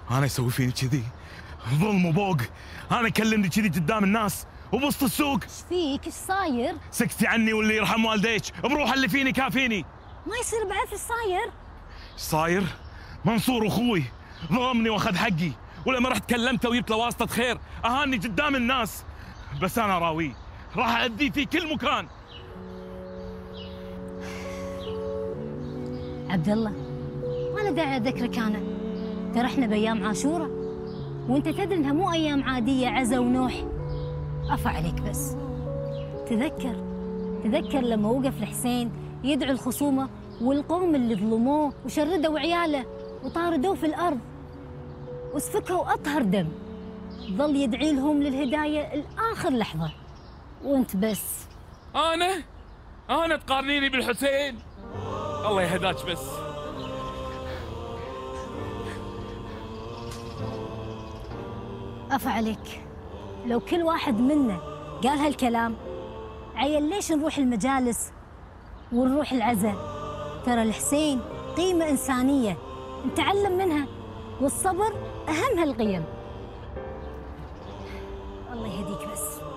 انا يسوي فيني كذي؟ ظلم وبوق. انا كلمني كذي قدام الناس وبسط السوق. ايش فيك؟ ايش صاير؟ سكتي عني واللي يرحم والديك، بروح اللي فيني كافيني. ما يصير بعد. ايش صاير؟ ايش صاير؟ منصور اخوي ظلمني واخذ حقي، ولما رحت كلمته وجبت له واسطة خير اهاني قدام الناس، بس انا راويه راح اذيه في كل مكان. عبد الله، ما له داعي اذكرك انا، ترى احنا بايام عاشوراء وانت تدري انها مو ايام عاديه عزا ونوح. عفا عليك بس. تذكر لما وقف الحسين يدعو الخصومه والقوم اللي ظلموه وشردوا عياله وطاردوه في الارض وسفكوا اطهر دم، ظل يدعي لهم للهدايه لاخر لحظه، وانت بس. انا تقارنيني بالحسين؟ الله يهداك بس. عفا عليك. لو كل واحد منا قال هالكلام، عيل ليش نروح المجالس ونروح العزاء؟ ترى الحسين قيمة إنسانية نتعلم منها، والصبر أهم هالقيم. الله يهديك بس.